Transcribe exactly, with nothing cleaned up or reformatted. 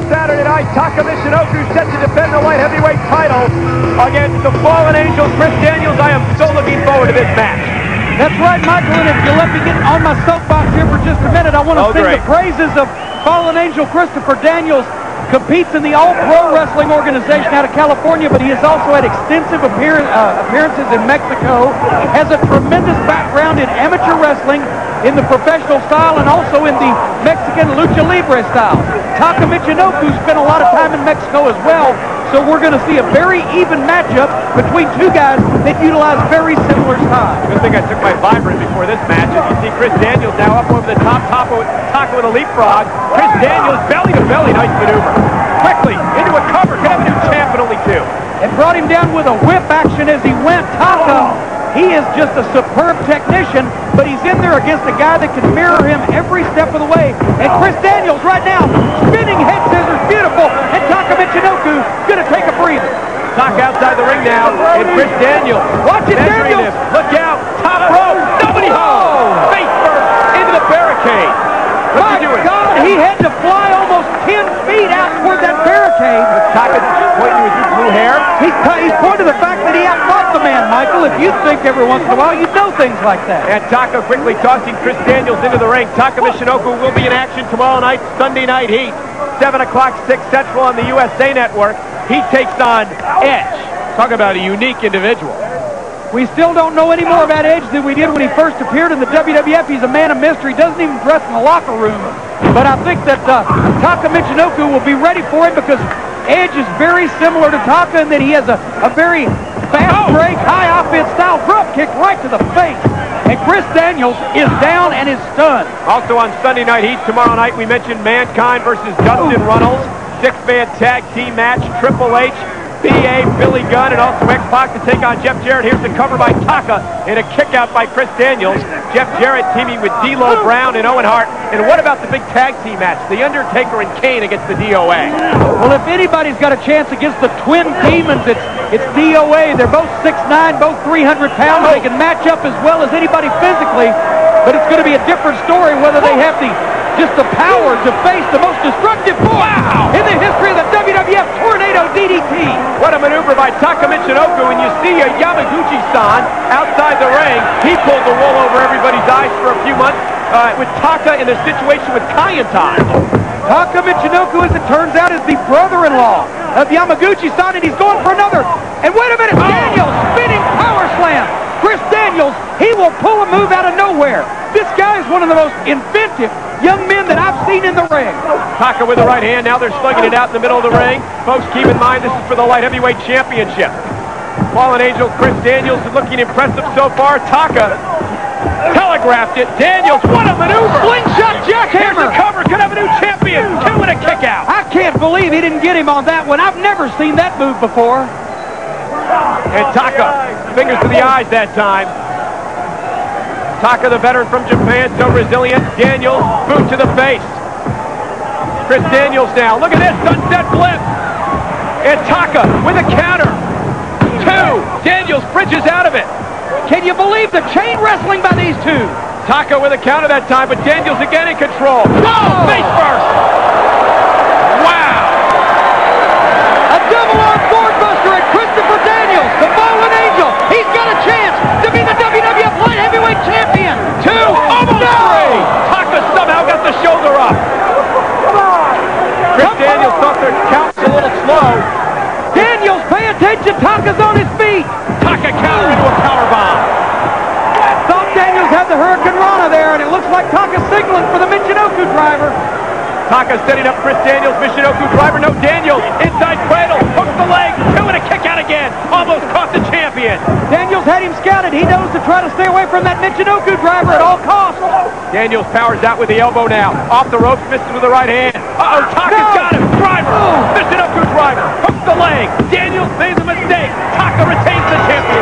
Saturday night. Taka Michinoku set to defend the light heavyweight title against the Fallen Angel, Chris Daniels. I am so looking forward to this match. That's right, Michael, and if you let me get on my soapbox here for just a minute, I want to Oh, sing great. the praises of Fallen Angel Christopher Daniels. Competes in the All-Pro Wrestling organization out of California, but he has also had extensive appear uh, appearances in Mexico, has a tremendous background in amateur wrestling, in the professional style, and also in the Mexican lucha libre style. Taka Michinoku spent a lot of time in Mexico as well, so we're going to see a very even matchup between two guys that utilize very similar styles. Good thing I took my Vibrant before this match. As you see Chris Daniels now up over the top, top of Taka with a leapfrog. Chris Daniels belly to belly, nice maneuver. Quickly into a cover, could have a new champ in only two. And brought him down with a whip action as he went. Taka, he is just a superb technician, but he's in there against a guy that can mirror him every step of the way. And Chris Daniels right now, spinning head scissors, beautiful, and Taka Michinoku gonna take a breather. Taka outside the ring now, and Chris Daniels. Watch it, Daniels! Him. Look out, top rope, nobody home! Face first, into the barricade. What's My he doing? God, he had to fly almost ten feet out toward that barricade. Taka pointing to his blue hair. He's, he's pointing to the fact that he outfought the man, Michael. If you think every once in a while, you know things like that. And Taka quickly tossing Chris Daniels into the ring. Taka Michinoku will be in action tomorrow night, Sunday Night Heat. seven o'clock, six Central on the U S A Network. He takes on Edge. Talk about a unique individual. We still don't know any more about Edge than we did when he first appeared in the W W F. He's a man of mystery. Doesn't even dress in the locker room. But I think that uh, Taka Michinoku will be ready for him because Edge is very similar to Taka in that he has a, a very fast break, high offense style drop kick right to the face. And Chris Daniels is down and is stunned. Also on Sunday Night Heat tomorrow night, we mentioned Mankind versus Dustin Runnels. Six-man tag team match, Triple H, B A, Billy Gunn, and also X-Pac to take on Jeff Jarrett. Here's the cover by Taka and a kick out by Chris Daniels. Jeff Jarrett teaming with D'Lo Brown and Owen Hart. And what about the big tag team match? The Undertaker and Kane against the D O A. Well, if anybody's got a chance against the Twin Demons, it's, it's D O A. They're both six nine, both three hundred pounds. They can match up as well as anybody physically, but it's going to be a different story whether they have the just the power to face the most destructive force wow. in the history of the W W F Tornado D D T. What a maneuver by Taka Michinoku, and you see a Yamaguchi-san outside the ring. He pulled the wool over everybody's eyes for a few months uh, with Taka in the situation with Kaientai. Taka Michinoku, as it turns out, is the brother-in-law of Yamaguchi-san, and he's going for another. And wait a minute, oh. Daniels spinning power slam. Chris Daniels, he will pull a move out of nowhere. This guy is one of the most inventive young men that I've seen in the ring. Taka with the right hand. Now they're slugging it out in the middle of the ring. Folks, keep in mind this is for the light heavyweight championship. Fallen Angel Chris Daniels is looking impressive so far. Taka telegraphed it. Daniels, what a maneuver! Slingshot jackhammer. Here's the cover. Could have a new champion. Two and a kick out. I can't believe he didn't get him on that one. I've never seen that move before. And Taka, fingers to the eyes that time. Taka, the veteran from Japan, so resilient. Daniels, boot to the face. Chris Daniels now. Look at this, sunset flip. And Taka with a counter. Two. Daniels bridges out of it. Can you believe the chain wrestling by these two? Taka with a counter that time, but Daniels again in control. Oh, face first. Wow. A double arm board buster at Christopher Daniels, the Fallen Angel. He's got a chance to be the W W F Light Heavyweight Champion. Two, almost no. three. Taka somehow got the shoulder up. Chris Come Daniels on. Thought their count's a little slow. Daniels, pay attention. Taka's on his feet. Taka counter into a powerbomb. Thought Daniels had the Hurricane Rana there, and it looks like Taka's signaling for the Michinoku driver. Taka setting up Chris Daniels, Michinoku driver, no Daniels, inside cradle, hooks the leg, two and a kick out again, almost caught the champion. Daniels had him scouted. He knows to try to stay away from that Michinoku driver at all costs. Daniels powers out with the elbow now, off the ropes, misses with the right hand. Uh-oh, Taka's no. got him, driver, oh. Michinoku driver, hooks the leg, Daniels made the mistake, Taka retains the championship.